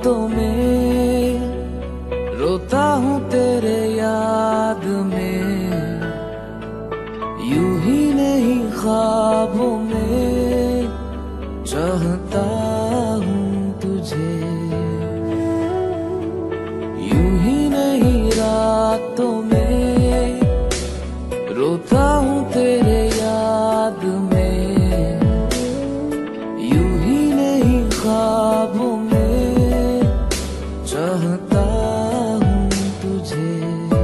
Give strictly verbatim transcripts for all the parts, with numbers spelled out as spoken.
रातों में रोता हूँ तेरे याद में, यूं ही नहीं ख्वाबों में चाहता हूँ तुझे। यूं ही नहीं रातों में रोता हूँ तेरे याद में, यूं ही नहीं ख्वाबों में चाहता हूँ तुझे।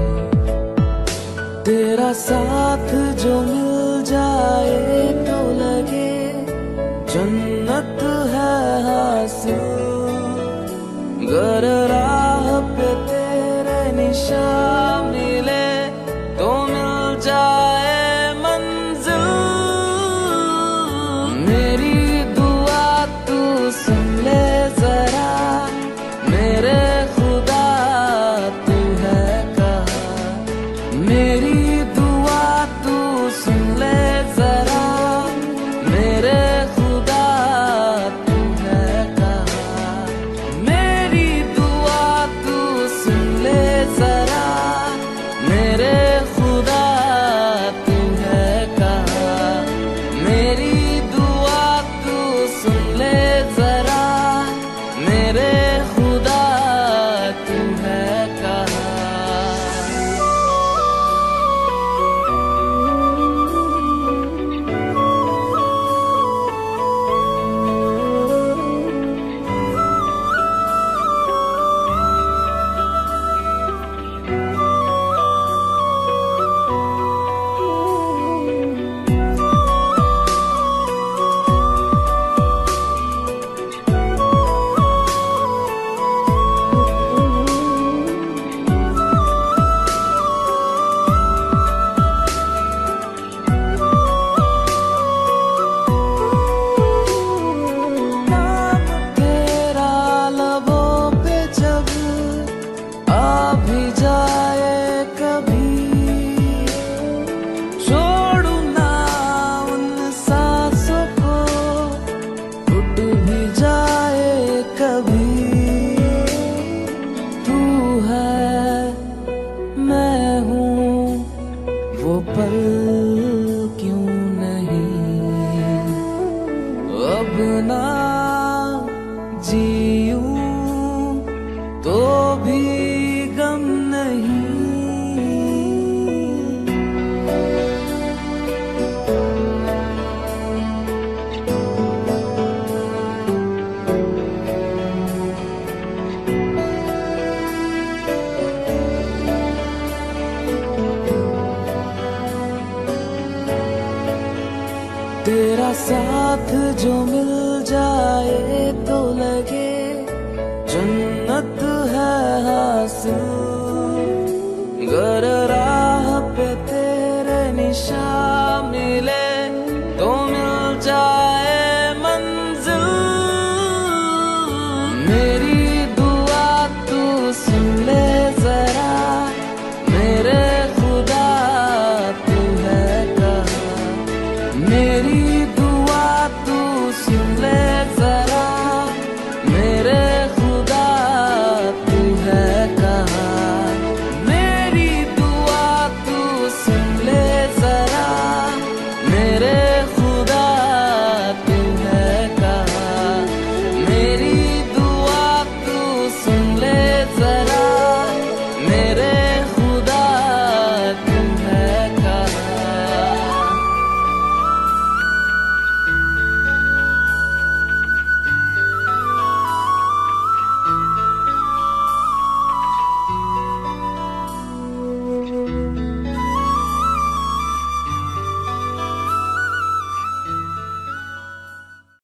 तेरा साथ जो मिल जाए तो लगे जन्नत है हासिल, गर राह पे तेरे निशान मिले तो मिल जाए मंजिल। मेरी दुआ तू सुन ले जरा, मेरे खुदा तू है कहाँ। मेरी दुआ तू सुन ले जरा, मेरे खुदा तू है कहाँ। मेरी दुआ तू सुन ले जरा, मेरे खुदा तू है कहाँ। मेरी दुआ तू सुन ले जरा, मेरे खुदा तू है कहाँ। वो पल क्यों नहीं अब ना जीऊं तो भी गम नहीं। तेरा साथ जो मिल जाए तो लगे जन्नत है हासिल, गर राह पे तेरे निशान